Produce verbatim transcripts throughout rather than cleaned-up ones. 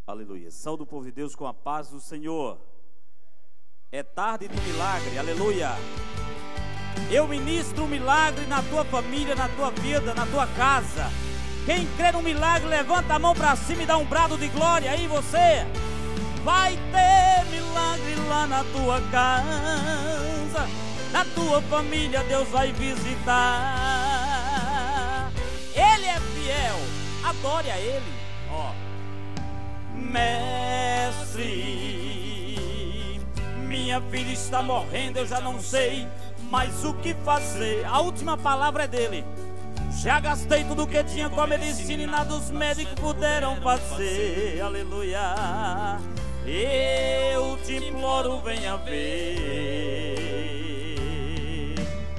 Aleluia. Saúde o povo de Deus com a paz do Senhor. É tarde de milagre, aleluia. Eu ministro um milagre na tua família, na tua vida, na tua casa. Quem crê no milagre, levanta a mão para cima e dá um brado de glória. Aí você vai ter milagre lá na tua casa, na tua família Deus vai visitar. Ele é fiel, adore a Ele. Ó, mestre, minha filha está morrendo, eu já não sei mais o que fazer. A última palavra é dele. Já gastei tudo que tinha com a medicina e nada os médicos puderam fazer. Aleluia. Eu te imploro, venha ver.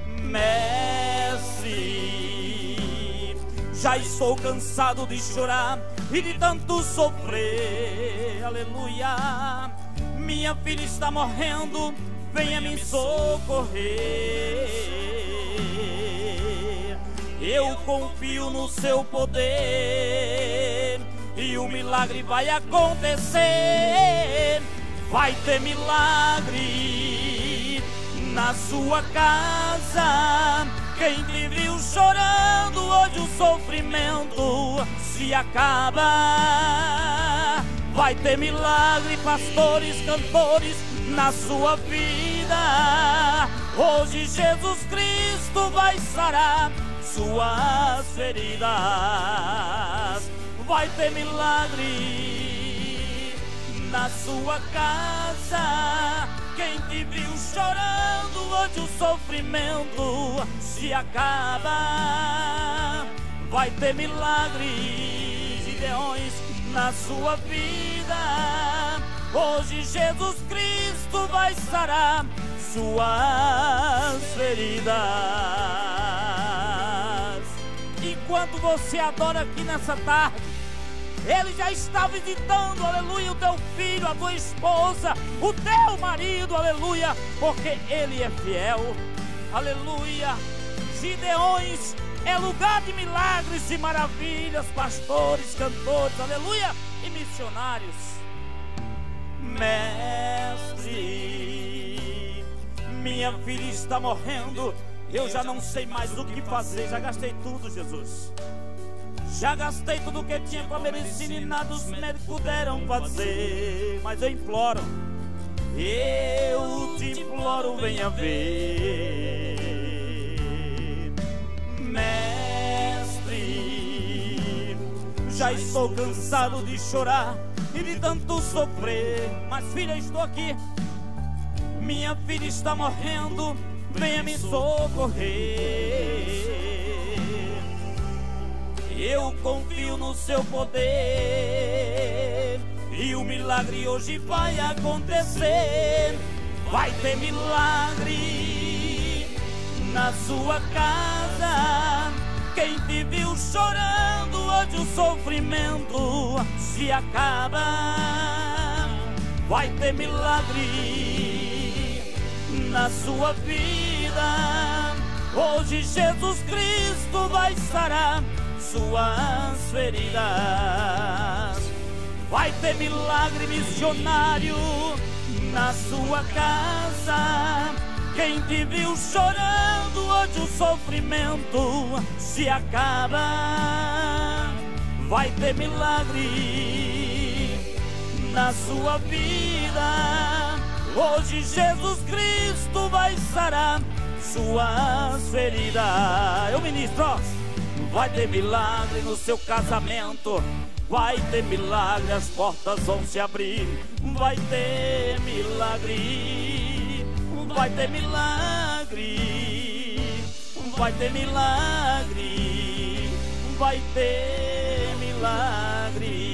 Mestre, já estou cansado de chorar e de tanto sofrer. Aleluia. Minha filha está morrendo, venha me socorrer. Eu confio no seu poder e o milagre vai acontecer. Vai ter milagre na sua casa. Quem te viu chorando, hoje o sofrimento se acaba. Vai ter milagre, pastores, cantores, na sua vida. Hoje Jesus Cristo vai sarar suas feridas. Vai ter milagre na sua casa. Quem te viu chorando, hoje o sofrimento se acaba. Vai ter milagre, Gideões, na sua vida. Hoje Jesus Cristo vai sarar suas feridas. Enquanto você adora aqui nessa tarde, Ele já está visitando, aleluia, o teu filho, a tua esposa, o teu marido, aleluia, porque Ele é fiel, aleluia. Gideões é lugar de milagres e maravilhas, pastores, cantores, aleluia, e missionários. Mestre, minha filha está morrendo, eu já não sei mais o que fazer. Já gastei tudo, Jesus. Já gastei tudo que tinha com a medicina e nada os médicos puderam fazer. Mas eu imploro, eu te imploro, venha ver. Mestre, já estou cansado de chorar e de tanto sofrer. Mas filha, estou aqui. Minha filha está morrendo, venha me socorrer. Eu confio no seu poder e o milagre hoje vai acontecer. Vai ter milagre na sua casa. Quem te viu chorando, hoje o sofrimento se acaba. Vai ter milagre na sua vida. Hoje Jesus Cristo vai sarar suas feridas. Vai ter milagre missionário na sua casa. Quem te viu chorando, hoje o sofrimento se acaba. Vai ter milagre na sua vida. Hoje Jesus Cristo vai sarar suas feridas. Eu ministro, ó. Vai ter milagre no seu casamento. Vai ter milagre, as portas vão se abrir. Vai ter milagre. Vai ter milagre. Vai ter milagre. Vai ter milagre.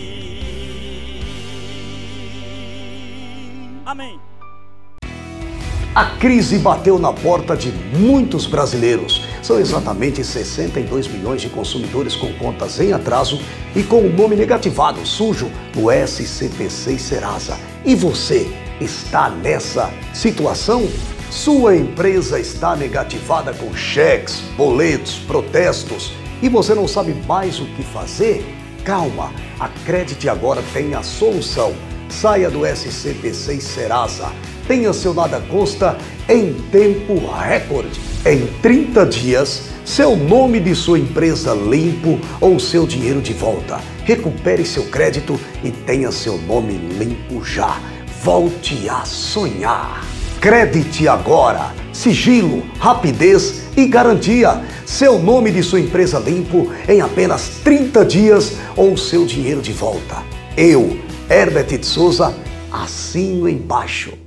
Amém. A crise bateu na porta de muitos brasileiros. São exatamente sessenta e dois milhões de consumidores com contas em atraso e com o nome negativado, sujo, no S C P C e Serasa. E você está nessa situação? Sua empresa está negativada com cheques, boletos, protestos e você não sabe mais o que fazer? calma, a Credit Agora tem a solução. Saia do S C P C e Serasa. Tenha seu nada consta em tempo recorde. Em trinta dias, seu nome de sua empresa limpo ou seu dinheiro de volta. Recupere seu crédito e tenha seu nome limpo já. Volte a sonhar. Credit Agora. Sigilo, rapidez e garantia. Seu nome de sua empresa limpo em apenas trinta dias ou seu dinheiro de volta. Eu, Herbert de Souza, assino embaixo.